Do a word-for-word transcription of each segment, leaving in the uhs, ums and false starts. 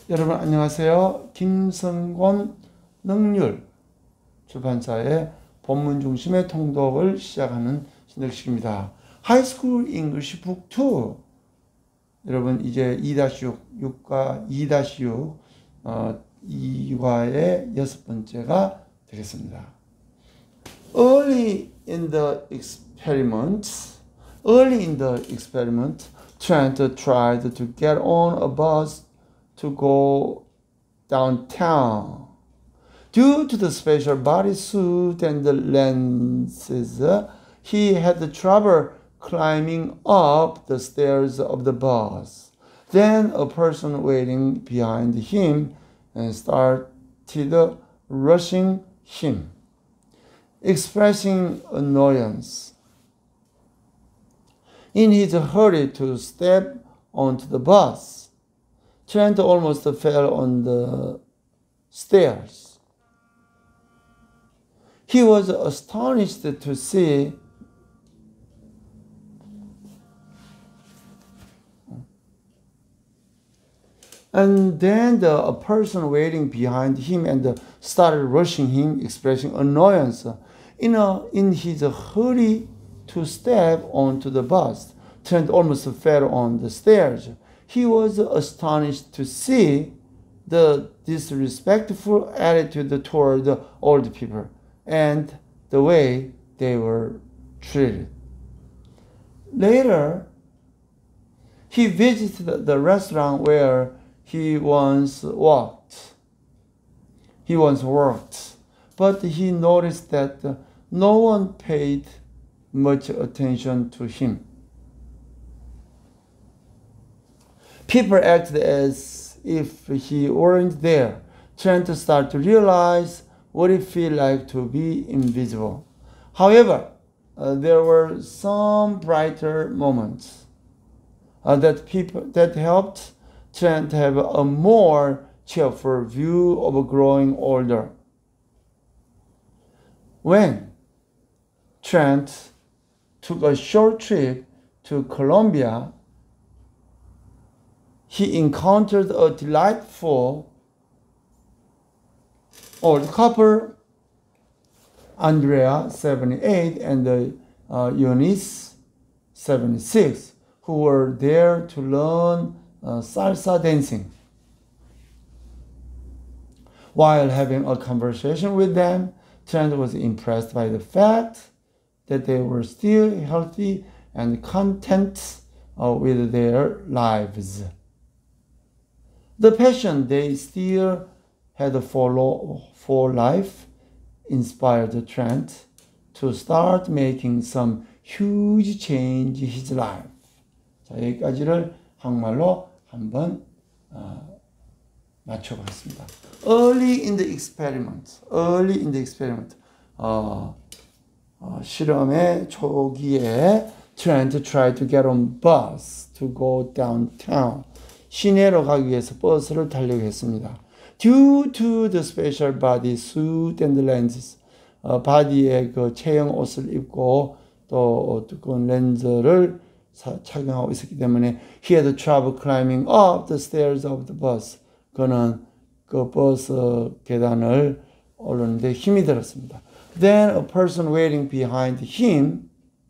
여러분 안녕하세요. 김성곤 능률 출판사의 본문 중심의 통독을 시작하는 신덕식입니다. 하이스쿨 잉글리시 북 투. 여러분 이제 이 육, 육과 이 육 어, 이 과의 여섯 번째가 되겠습니다. Early in the experiment, early in the experiment, Trent tried to get on a bus to go downtown. Due to the special bodysuit and the lenses, he had trouble climbing up the stairs of the bus. Then a person waiting behind him started rushing him, expressing annoyance. In his hurry to step onto the bus, Trent almost fell on the stairs. He was astonished to see and then the, a person waiting behind him and started rushing him, expressing annoyance. In, a, in his hurry to step onto the bus, Trent almost fell on the stairs. He was astonished to see the disrespectful attitude toward the old people and the way they were treated. Later, he visited the restaurant where he once walked. He once worked, but he noticed that no one paid much attention to him. People acted as if he weren't there. Trent started to realize what it feels like to be invisible. However, uh, there were some brighter moments uh, that people that helped Trent have a more cheerful view of growing older. When Trent took a short trip to Colombia, he encountered a delightful old couple, Andrea, seventy-eight, and uh, Eunice, seventy-six, who were there to learn uh, salsa dancing. While having a conversation with them, Trent was impressed by the fact that they were still healthy and content uh, with their lives. The passion they still had for, for life inspired Trent to start making some huge change in his life. 자, 여기까지를 한국말로 한번 어, 맞춰봤습니다. Early in the experiment, early in the experiment. 어, 어, 실험의 초기에 Trent tried to get on bus to go downtown. 시내로 가기 위해서 버스를 타려고 했습니다. Due to the special body suit and lenses, 어, 바디에 그 체형 옷을 입고 또 두꺼운 렌즈를 사, 착용하고 있었기 때문에 he had trouble climbing up the stairs of the bus. 그는 그 버스 계단을 오르는데 힘이 들었습니다. Then a person waiting behind him,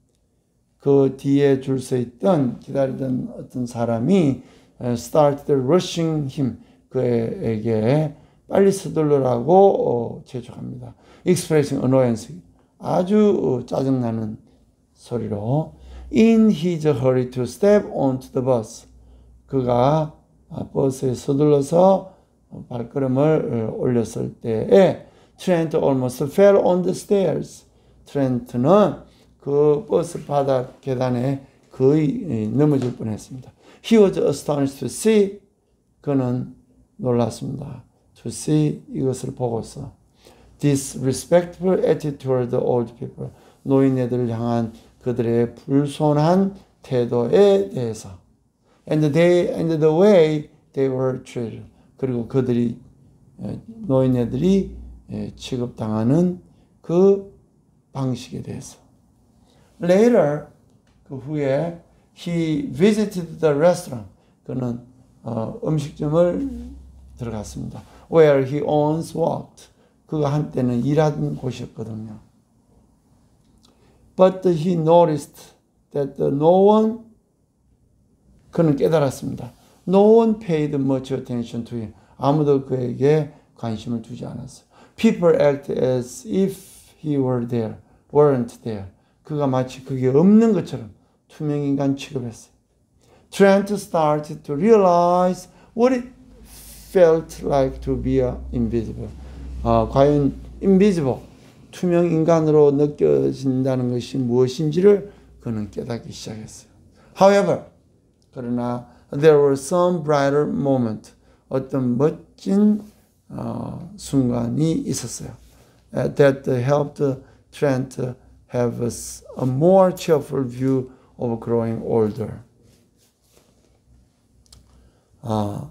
그 뒤에 줄 서 있던 기다리던 어떤 사람이 started rushing him, 그에게 빨리 서둘러라고 재촉합니다. expressing annoyance, 아주 짜증나는 소리로. In his hurry to step onto the bus, 그가 버스에 서둘러서 발걸음을 올렸을 때에 Trent almost fell on the stairs. 트렌트는 그 버스 바닥 계단에 거의 넘어질 뻔했습니다. He was astonished to see, 그는 놀랐습니다. To see, 이것을 보고서. Disrespectful attitude toward the old people, 노인네들을 향한 그들의 불손한 태도에 대해서. And they, and the way they were treated, 그리고 그들이 노인네들이 취급당하는 그 방식에 대해서. Later, 그 후에 he visited the restaurant. 그는 어, 음식점을 들어갔습니다. Where he once worked. 그가 한때는 일하던 곳이었거든요. But he noticed that no one, 그는 깨달았습니다. No one paid much attention to him. 아무도 그에게 관심을 두지 않았어요. People act as if he were there, weren't there. 그가 마치 그게 없는 것처럼 투명인간 취급했어요. Trent started to realize what it felt like to be invisible. 어, 과연 invisible, 투명인간으로 느껴진다는 것이 무엇인지를 그는 깨닫기 시작했어요. However, 그러나 there were some brighter moments. 어떤 멋진 어, 순간이 있었어요. Uh, that helped Trent have a, a more cheerful view of growing older. 아,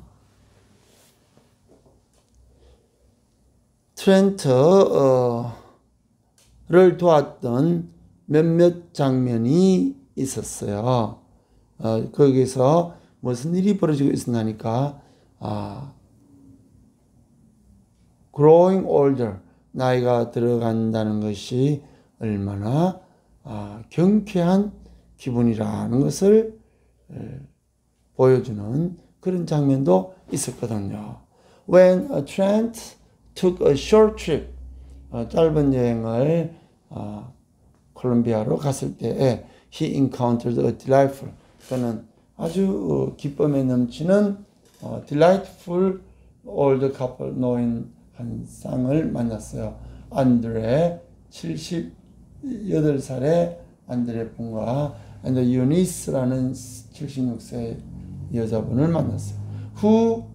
트렌트를 도왔던 몇몇 장면이 있었어요. 어, 거기서 무슨 일이 벌어지고 있었나니까 아, growing older, 나이가 들어간다는 것이 얼마나 아, 경쾌한 기분이라는 것을 에, 보여주는 그런 장면도 있었거든요. When uh, Trent took a short trip, 어, 짧은 여행을 어, 콜롬비아로 갔을 때에 he encountered a delightful, 그는 아주 어, 기쁨에 넘치는 어, delightful old couple 노인 한 쌍을 만났어요. 안드레 칠십여덟 살의 안드레 분과 and 유니스라는 칠십육 세 여자분을 만났어요. Who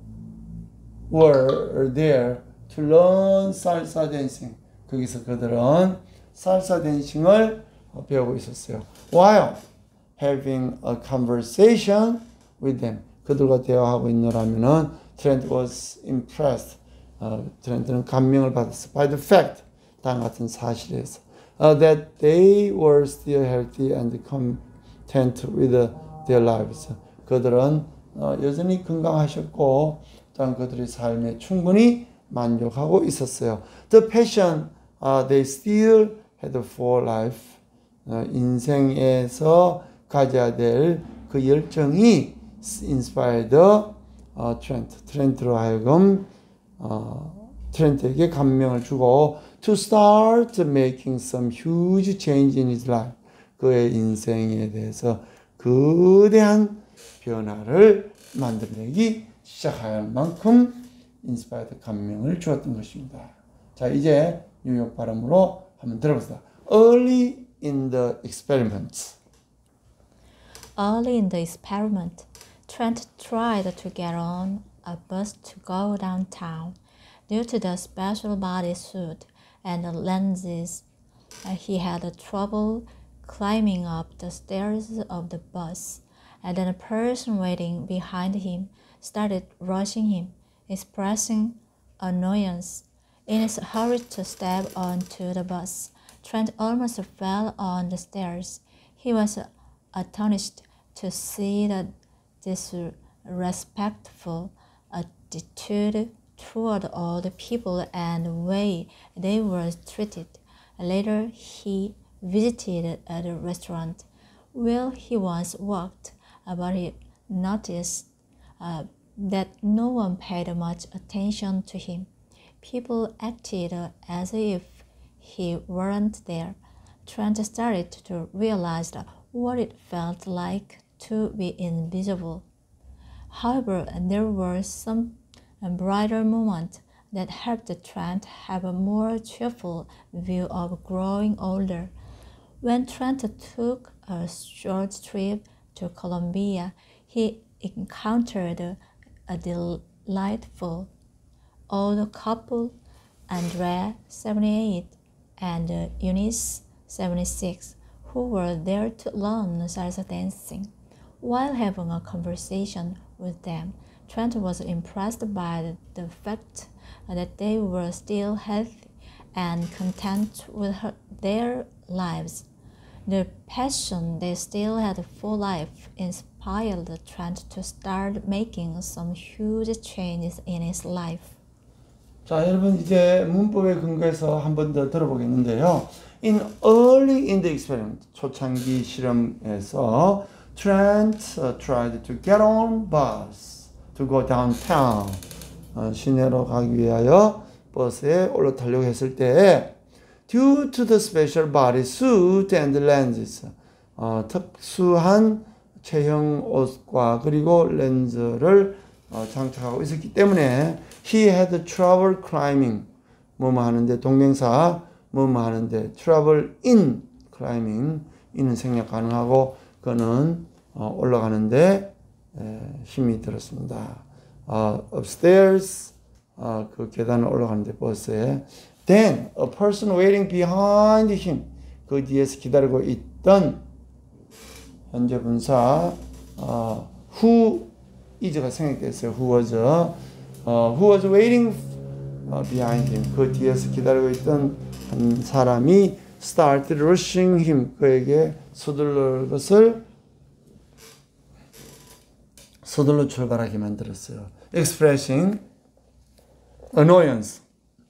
were there to learn salsa dancing. 거기서 그들은 살사 댄싱을 배우고 있었어요. While having a conversation with them. 그들과 대화하고 있노라면은 트렌트 was impressed. 어, 트렌트는 감명을 받았어. By the fact, 다음 같은 사실에서 uh, that they were still healthy and content with their lives. 그들은 어, 여전히 건강하셨고 또한 그들의 삶에 충분히 만족하고 있었어요. The passion uh, they still had for life. 어, 인생에서 가져야 될 그 열정이 inspired 어, 트렌트. 트렌트로 하여금 어, 트렌트에게 감명을 주고 to start making some huge change in his life. 그의 인생에 대해서 거대한 변화를 만들어내기 시작할 만큼 인스파이드 감명을 주었던 것입니다. 자, 이제 뉴욕 발음으로 한번 들어보세요. Early in the experiment. Early in the experiment, Trent tried to get on a bus to go downtown. Due to the special bodysuit and the lenses, he had trouble climbing up the stairs of the bus, and then a person waiting behind him started rushing him, expressing annoyance. In his hurry to step onto the bus, Trent almost fell on the stairs. He was astonished to see the disrespectful attitude toward all the people and the way they were treated. Later, he visited a restaurant where he once worked, but he noticed uh, that no one paid much attention to him. People acted as if he weren't there. Trent started to realize what it felt like to be invisible. However, there were some brighter moments that helped Trent have a more cheerful view of growing older. When Trent took a short trip to Colombia, he encountered a delightful old couple, Andrea, seventy-eight, and Eunice, seventy-six, who were there to learn salsa dancing. While having a conversation with them, Trent was impressed by the fact that they were still healthy and content with her, their lives. The passion they still had for life inspired inspired Trent to start making some huge changes in his life. 자, 여러분 이제 문법에 근거해서 한 번 더 들어보겠는데요. In early in the experiment, 초창기 실험에서 Trent uh, tried to get on bus to go downtown. 어, 시내로 가기 위하여 버스에 올라타려고 했을 때 due to the special body suit and lenses, 어, 특수한 체형 옷과 그리고 렌즈를 어, 장착하고 있었기 때문에 he had trouble climbing. 뭐뭐 하는데 동명사 뭐뭐 하는데 trouble in climbing. 이는 생략 가능하고 그는 어, 올라가는데 에, 힘이 들었습니다. 어, upstairs 어, 그 계단을 올라가는데 버스에 then a person waiting behind him. 그 뒤에서 기다리고 있던 현재 분사 어, who is가 생략됐어요. who was 어, who was waiting behind him. 그 뒤에서 기다리고 있던 한 사람이 started rushing him. 그에게 서둘러 것을 서둘러 출발하게 만들었어요. expressing annoyance.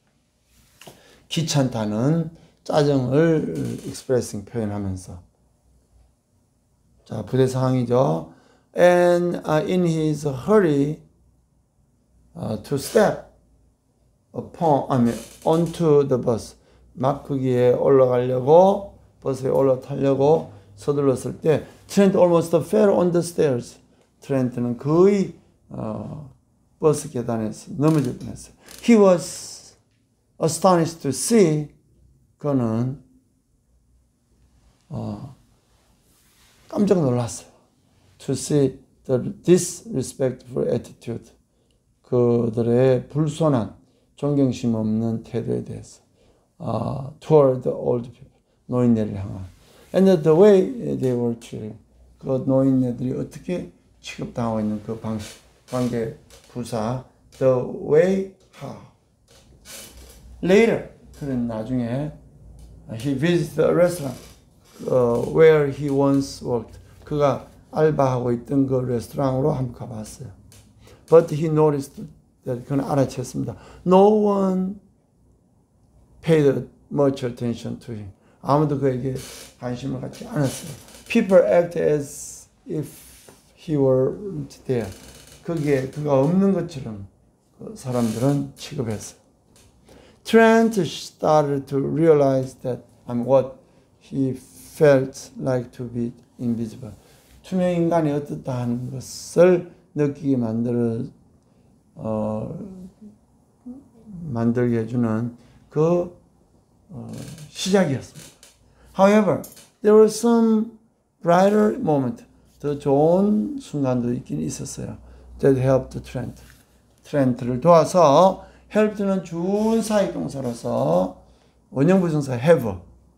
귀찮다는 짜증을 expressing 표현하면서. 자, 부대 상황이죠. And uh, in his hurry uh, to step upon, I mean, onto the bus. 막 거기에 올라가려고 버스에 올라타려고 서둘렀을 때 Trent almost fell on the stairs. 트렌트는 거의 어, 버스 계단에서 넘어질 뻔했어요. He was astonished to see. 그는 어, 깜짝 놀랐어요. To see the disrespectful attitude. 그들의 불손한 존경심 없는 태도에 대해서 uh, toward the old people. 노인네를 향한. And the way they were treated. 그 노인네들이 어떻게 취급당하고 있는 그 방식, 관계 부사 the way how. Later, 그는 나중에 he visited a restaurant uh, where he once worked. 그가 알바하고 있던 그 레스토랑으로 한번 가봤어요. But he noticed that 그는 알아챘습니다. No one paid much attention to him. 아무도 그에게 관심을 갖지 않았어요. People act as if he weren't there. 거기에 그가 없는 것처럼 그 사람들은 취급했어요. Trent started to realize that I'm what he felt like to be invisible. 투명 인간이 어떻다 하는 것을 느끼게 만들어 어, 만들게 해주는 그 어, 시작이었습니다. However, there were some brighter moment. 더 좋은 순간도 있긴 있었어요. That helped Trent. 트렌트를 도와서 help는 준 사역 동사로서 원형 부정사 have.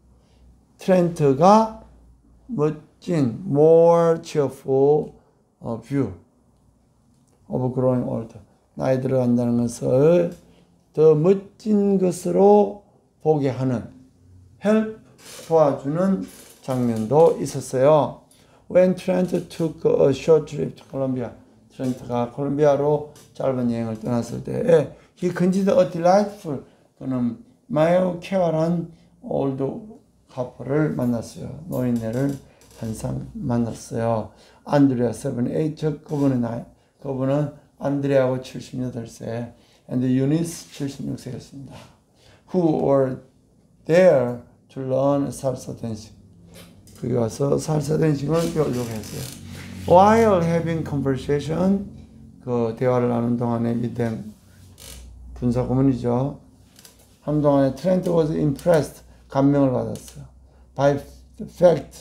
트렌트가 멋진 more cheerful view of growing old. 나이 들어간다는 것을 더 멋진 것으로 보게 하는 help 도와주는 장면도 있었어요. When Trent took a short trip to Colombia, 트렌트가 콜롬비아로 짧은 여행을 떠났을 때 he considered a delightful, 그는 매우 쾌활한 old couple를 만났어요. 노인네를 한상 만났어요. 안드레아 칠십팔, 그분은 나이, 그분은 안드레아하고 칠십여덟 세, and 유니스 칠십육 세였습니다. Who were there to learn salsa dancing. 거기 와서 살사 댄싱을 배우려고 했어요. While having conversation, 그 대화를 나눈 동안에 밑에 분사 구문이죠. 한동안에 Trent was impressed, 감명을 받았어요. By the fact,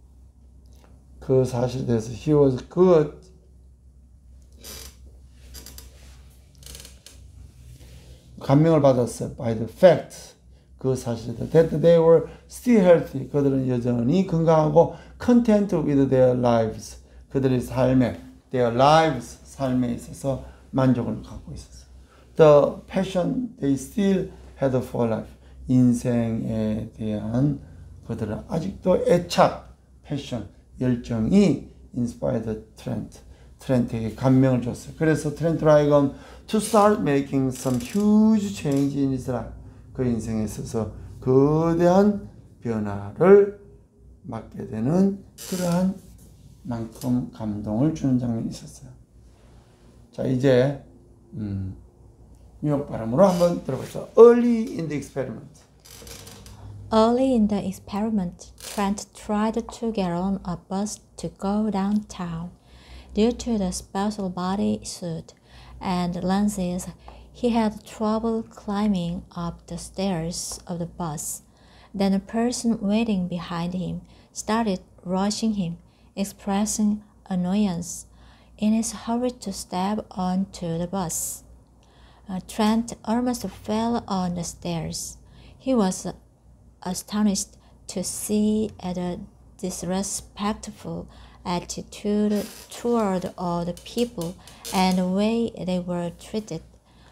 그 사실에 대해서 he was good, 감명을 받았어요. By the fact, 그 사실에 대해서 that they were still healthy, 그들은 여전히 건강하고 content with their lives, 그들의 삶에, their lives, 삶에 있어서 만족을 갖고 있었어요. The passion they still had for life, 인생에 대한 그들은 아직도 애착, 패션, 열정이 inspired Trent. 트렌트에게 감명을 줬어요. 그래서 트렌트가 하여금 to start making some huge change in his life. 그 인생에 있어서 거대한 변화를 맞게 되는 그러한 만큼 감동을 주는 장면이 있었어요. 자, 이제 음, 뉴욕 발음으로 한번 들어보죠. Early in the experiment. Early in the experiment, Trent tried to get on a bus to go downtown. Due to the special bodysuit and lenses, he had trouble climbing up the stairs of the bus. Then a person waiting behind him started rushing him, expressing annoyance in his hurry to step onto the bus. Uh, Trent almost fell on the stairs. He was astonished to see the disrespectful attitude toward all the people and the way they were treated.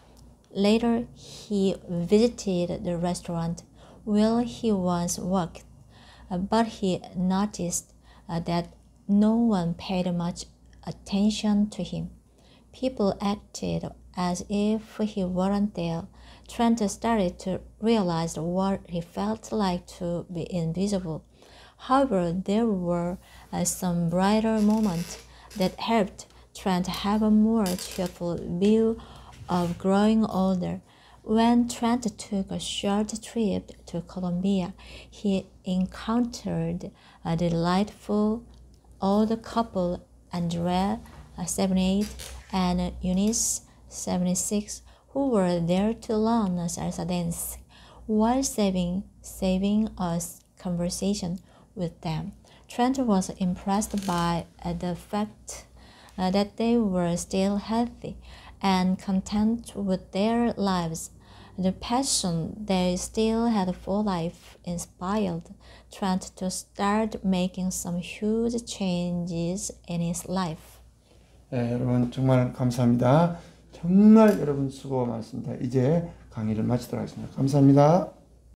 Later, he visited the restaurant where he once worked, uh, but he noticed uh, that no one paid much attention to him. People acted as if he weren't there. Trent started to realize what he felt like to be invisible. However, there were uh, some brighter moments that helped Trent have a more cheerful view of growing older. When Trent took a short trip to Colombia, he encountered a delightful old couple, Andrea, seventy-eight, and Eunice, seventy-six, who were there to learn salsa dance. While saving, saving a conversation with them, Trent was impressed by uh, the fact uh, that they were still healthy and content with their lives. The passion they still had for life inspired Trent to start making some huge changes in his life. 네, 여러분 정말 감사합니다. 정말 여러분 수고 많습니다. 이제 강의를 마치도록 하겠습니다. 감사합니다.